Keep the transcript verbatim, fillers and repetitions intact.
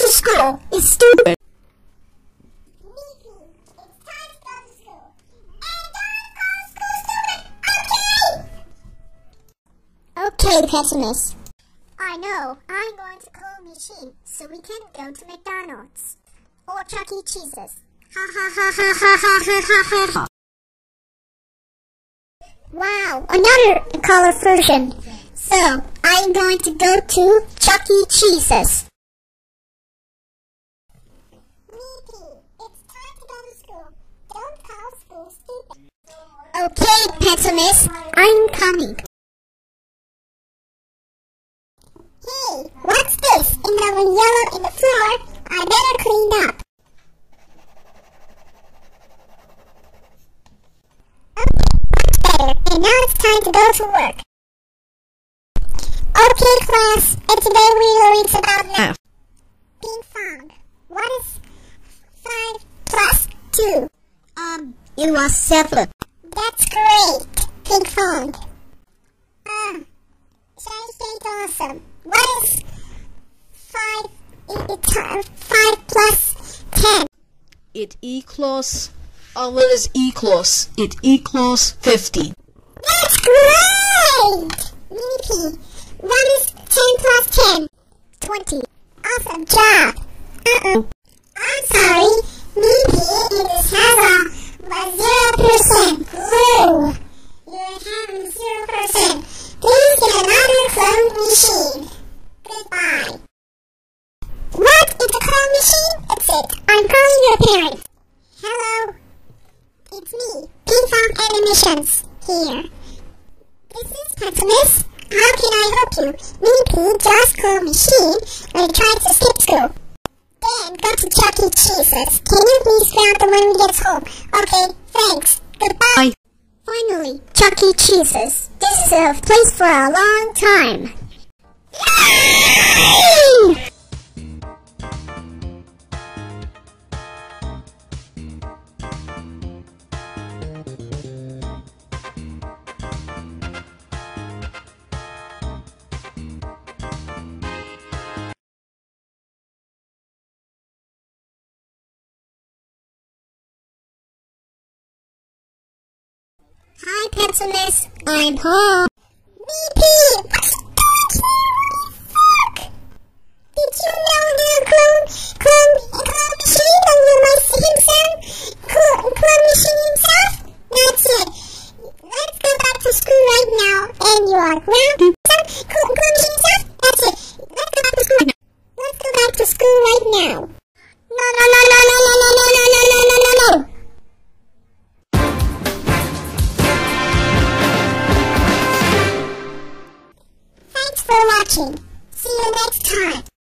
school is stupid. Okay, pessimist. I know. I'm going to call machine so we can go to McDonald's or Chuck E. Cheese's. Ha ha ha ha ha ha ha ha ha. Wow, another color version. So I'm going to go to Chuck E. Cheese's. It's time to go to school. Don't call school stupid. Okay, pessimist. I'm coming. Hey, what's this in the yellow in the floor? I better clean up. Okay, much better. And now it's time to go to work. Okay, class. And today we will read about math. Ping pong. What is five plus two? Um, it was seven. That's great. Ping pong. Um, Shiny State awesome. What is five, uh, five plus ten? It equals, oh, what is equals? It equals fifty. That's great! Mickey, what is ten plus ten? twenty. Awesome job. Uh-oh. I'm sorry. Mickey, it has a zero percent glue. You're having zero percent. Please get another clone machine. Goodbye. What is a clone machine? It's it. I'm calling your parents. Hello. It's me, Ping Pong Animations, here. This is Pessimist. How can I help you? Maybe just call machine when you try to skip school. Then go to Chuck E. Cheese's. Can you please grab the when we get home? Okay, thanks. Goodbye. Bye. Finally, Chuck E. Cheese's. This is a place for a long time. Yay! Hi, Pessimist. I'm home. V P! What's the fuck? Did you know the clone, clone, clone machine and you might see himself? Clone, clone machine himself? That's it. Let's go back to school right now. And you are grounded. Clone, clone machine himself? That's it. Let's go back to school. Let's go back to school right now. No, no, no, no, no, no, no, no, no, no, no, no, no. Thanks for watching. See you next time.